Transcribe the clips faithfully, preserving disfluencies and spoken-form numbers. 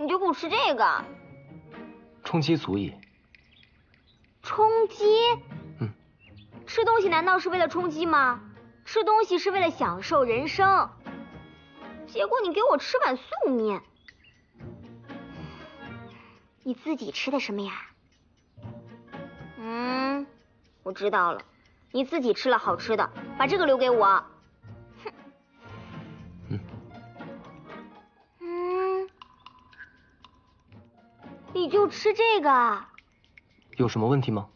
你就给我吃这个。 充饥足矣。 充饥？ 嗯。 吃东西难道是为了充饥吗？吃东西是为了享受人生。结果你给我吃碗素面。你自己吃的什么呀？嗯，我知道了，你自己吃了好吃的，把这个留给我。哼。 嗯。 嗯，你就吃这个？ 有什么问题吗？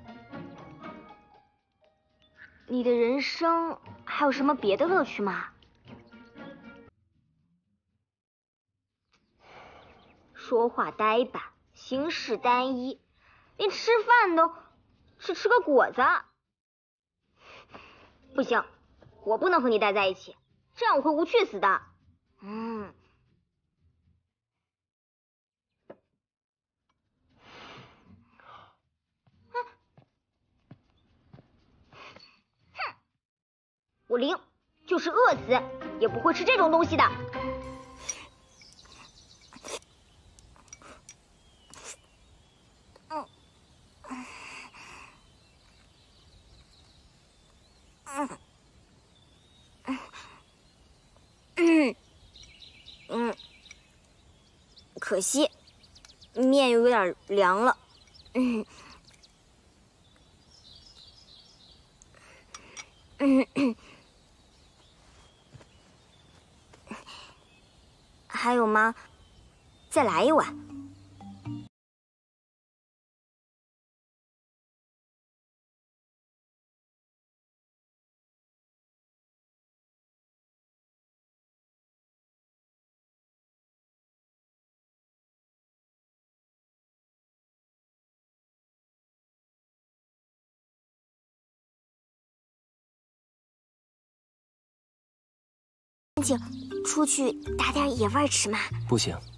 你的人生还有什么别的乐趣吗？说话呆板，行事单一，连吃饭都是吃个果子。不行，我不能和你待在一起，这样我会无趣死的。嗯。哼，我零，就是饿死也不会吃这种东西的。嗯。嗯。嗯。嗯。可惜，面又有点凉了。嗯。嗯。还有吗？再来一碗。请出去打点野味吃嘛。 不行，